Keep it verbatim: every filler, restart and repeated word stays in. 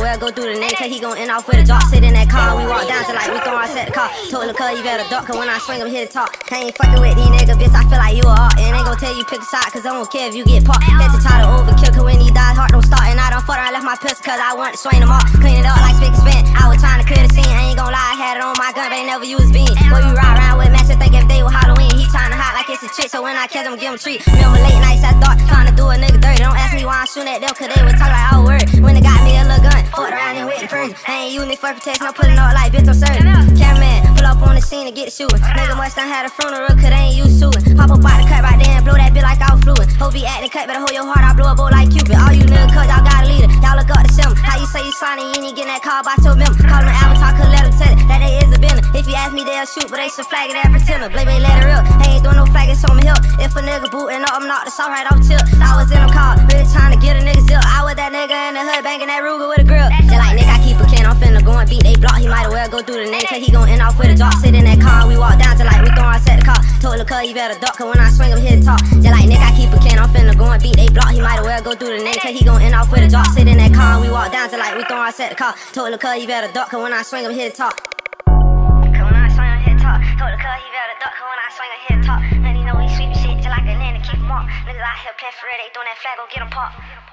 well go through the name, cause he gon' end off with a drop. Sit in that car, we walk down to like we throwin' our set the car. Told the cuz you better duck, cause when I swing him, hit the top. I ain't fucking with these niggas, bitch, I feel like you a art. And ain't gon' tell you pick a side, cause I don't care if you get popped. Catch a title overkill, cause when he dies, heart don't start. And I done fought around, left my pistol, cause I want to swing them off. Clean it up like spick and span, I was trying to clear the scene. I ain't gon' lie, I had it on my gun, they never used bean. Boy, we ride around with matches, think if they was Halloween. He tryna hide like it's a trick, so when I catch him, give him a treat. Remember late nights at dark, tryna do a nigga dirty. Don't ask me why I'm shooting at them, cause they would talk like I was worried. When they got me a little gun, fucked around and went and first. I ain't using it for protection, I'm pulling up like bitch, I'm certain. Cameraman, pull up on the scene and get the shooting. Nigga must done had a funeral, cause they ain't used shooting. Pop up out the cut right there and blow that bitch like I was fluent. Hope he acting cut, better hold your heart, I blow a bowl like Cupid. All you niggas cuz y'all got a leader, y'all look up to Sim. How you say you slimy, you ain't getting that call by your member. Call him an avatar, could let him tell it, that they is a bender. If you ask me, they'll shoot, but they should flag it at pretender. Blame ain't let it real, they ain't doing no flagging, show me help. If a nigga booting up, I'm knocked the sauce right off tip. I was in a car, really trying to get a nigga zip. I was that nigga in the hood, banging that Ruger with a grill. Just like nigga, I keep a can, I'm finna go and beat they block. He might as well go through the name, cause he gon' end off with a drop. Sit in that car, we walk down to like we throwin' our set the car. Told the cuz you better duck, cause when I swing him, hit the top. Just like nigga, I keep a can, I'm finna go and beat they block. He might as well go through the name, cause he gon' end off with a drop. Sit in that car, we walk down to like we throwin' our set the car. Told the cuz you better duck, cause when I swing him, hit the top. Cause when I swing him, hit the top. Told the cuz he better duck, cause when I swing him, hit the top. And he know he sweep shit just like a nigga, keep him up. Niggas out here playing for real, they throwin' that flag, go get him popped.